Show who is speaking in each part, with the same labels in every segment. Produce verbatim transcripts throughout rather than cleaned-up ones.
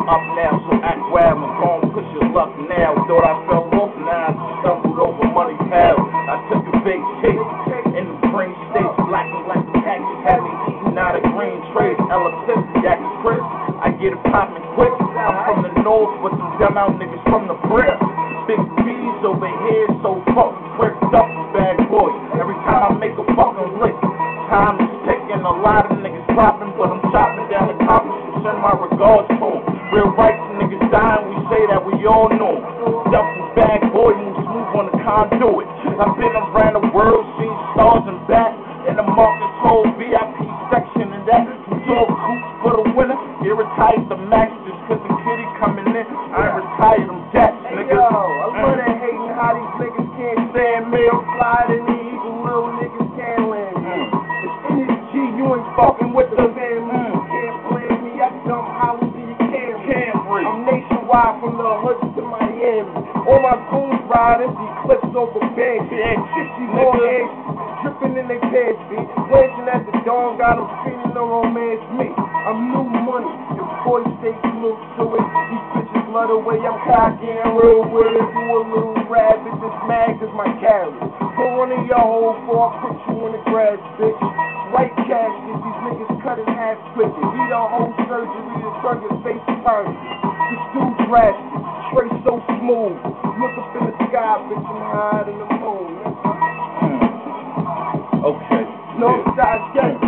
Speaker 1: up now, so act wild and gon' push your luck now. Thought I fell off, now I stumbled over money pal. I took a big hit in the green states, black and black taxi had me eating out of green trays. Ellipsis, Yak and Chris, I get it poppin' quick. I'm from the north, but some dumb out niggas from the brick. Big B's over here, so fucking tricked up, bad boy. Every time I make a fucking lick, time is ticking. A lot of niggas popping, but I'm chopping down the coppers. So send my regards to them. Real rights niggas dying, we say that we all know. Duffel bag boy, move smooth on the conduit. I've been around the world, seen stars and back. In the Marcus Hole V I P section and that. Some dog coops for the winner. Get retired the max just cause the kitty coming in. I ain't retired them jacks, nigga.
Speaker 2: Yo, I love that hating how these niggas can't stand me. I'm fly than these even little niggas can't land me. It's N S G, you ain't fucking with the family. You can't play me, I dump holler to your Camry. I'm nationwide from the hood to Miami. All my goons riding, these clips over bags. sixty more eggs dripping in their pants, B. Glancing at the dawn, got them feeling the romance me. I'm new money, your boys stay glued to it. These bitches love the way I'm cocky and real with it. Do a little rabbit, just mad cause my carrot. Put one in your hole before I put you in the grass, bitch. White casket, these niggas cut in half quick. Need a whole surgery to turn your face perfect. This dude drastic, straight so smooth. Look up in the sky, bitch, I'm higher than the moon.
Speaker 1: Okay.
Speaker 2: No side gang.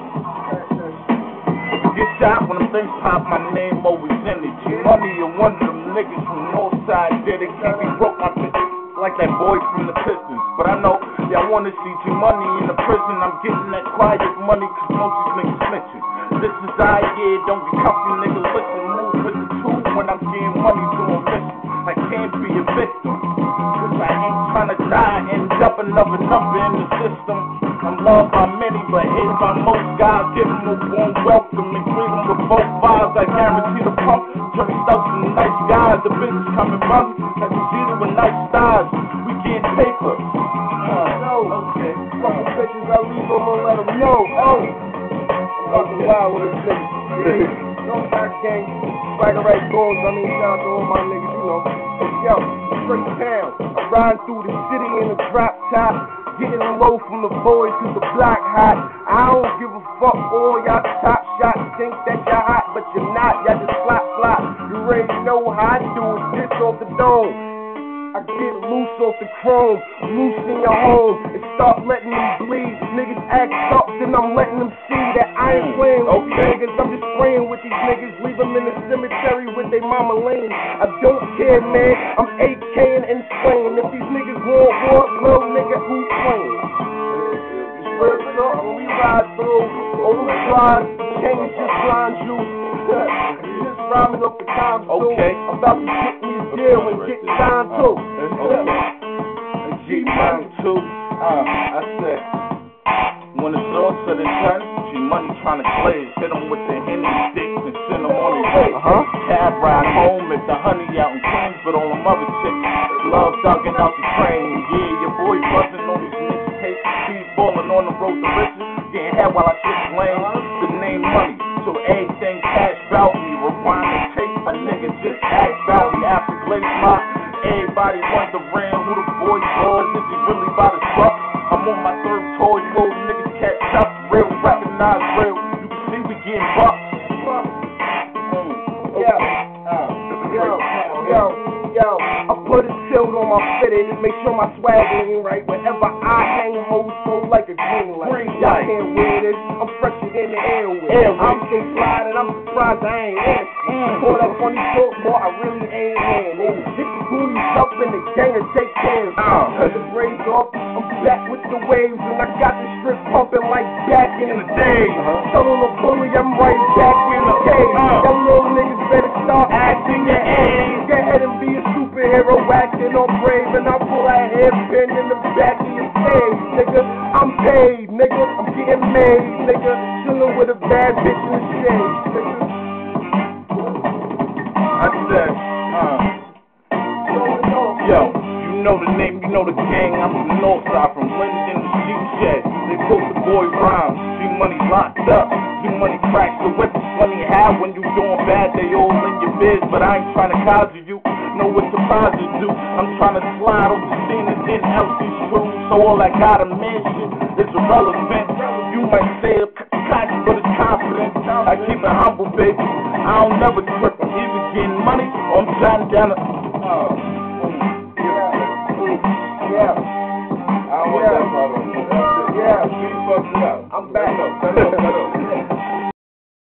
Speaker 1: Get shot when them things pop, my name always in it. G-Money and one of them niggas from Northside did it. Keep me broke my bitch like that boy from the Pistons. But I know y'all wanna see G-Money in the prison. I'm getting that quiet money cause most these niggas snitching. This is I, yeah, don't get comfy, nigga. Listen, move with the two when I'm getting money doing mission. I can't be a victim cause I ain't tryna die and up another number in the system. I'm loved by many, but hated by most guys. Give them a warm welcome and greet them with both vibes. I guarantee the pump turn these out to nice guys. The business coming from me, like we did it with nice stars. We getting paper. Uh,
Speaker 2: No,
Speaker 1: okay.
Speaker 2: fucking bitches, I leave them and let them know. Oh, I'm fucking wild with this nigga. No side gang, swagger right goals. I mean, shout out to all my niggas, you know. Yo, straight town. I'm riding through the city in a drop top. Getting low from the boys cause the block hot. I don't give a fuck, all y'all top shots think that y'all hot, but you're not, y'all just flop flop. You already know how I do it, this off the dome. I get loose off the chrome, loose in your home, and start letting them bleed. Niggas act up, then I'm letting them see that I ain't playing with
Speaker 1: okay.
Speaker 2: these niggas. I'm just spraying with these niggas, leave them in the cemetery with their mama laying. I don't care, man, I'm A K-ing and spraying. If these niggas want war, little nigga, who's playing? Real talk, when we ride through, overdrive, change just blind you. Just rhyming up the time,
Speaker 1: Okay.
Speaker 2: about to get me a deal and get signed too.
Speaker 1: G-Man too. Uh, I said, when it's all said and done, G-Money trying to glaze. Hit him with the Henny sticks and send him on his way.
Speaker 2: Uh-huh.
Speaker 1: Cab ride home at the honey out in Queens, but all them other chicks love ducking out the train. Yeah, your boy buzzing on these mixtapes, speed balling on the road to riches. Getting head while I switch lanes. The name Money, so everything cash about me. Rewind the tape, a nigga just ask about me after Glaze Lock. Everybody wondering who the boy was. Is he really by the truck? I'm on my third toy mode, niggas catch up. Real, recognize real. You can see we getting bucks.
Speaker 2: Yo, yo, yo, yo, I put a tilt on my fitted to make sure my swag ain't right. Whenever I hang, hoes flow like a green light. Y'all can't wear this, I'm fresher than the airways. I'm stay sliding, I'm surprised I ain't in. Pour that funny talk, boy, I really ain't in. They hit the goonies up in the gang and take care of it. Cut the braids off, I'm back with the waves, and I got the strip pumping like back in the day. Tell on the bully, I'm right back in the cave. Y'all little niggas better start acting your age. Go ahead and be a superhero, acting all brave, and I pull that hairpin in the back of your face, nigga. I'm paid, nigga. I'm getting made, nigga. Chillin' with a bad bitch in the shade, nigga.
Speaker 1: I said, uh, yo, you know the name, you know the gang. I'm from Northside, from Linden to Sheep Shed. They quote the boy rhymes. G-Money locked up. G-Money cracks the whip. It's funny how when you doing bad, they all in your biz, but I ain't trying to conjure you. Know what surprises do. I'm trying to slide off the scene and then out these screws. So all I gotta mention is irrelevant. You might say it's cocky, but it's confident. I keep it humble, baby. I don't never trip. I'm either getting money or I'm jotting down a...
Speaker 2: Oh. Yeah. Yeah. I don't want that part of it. Yeah. She fucked it up.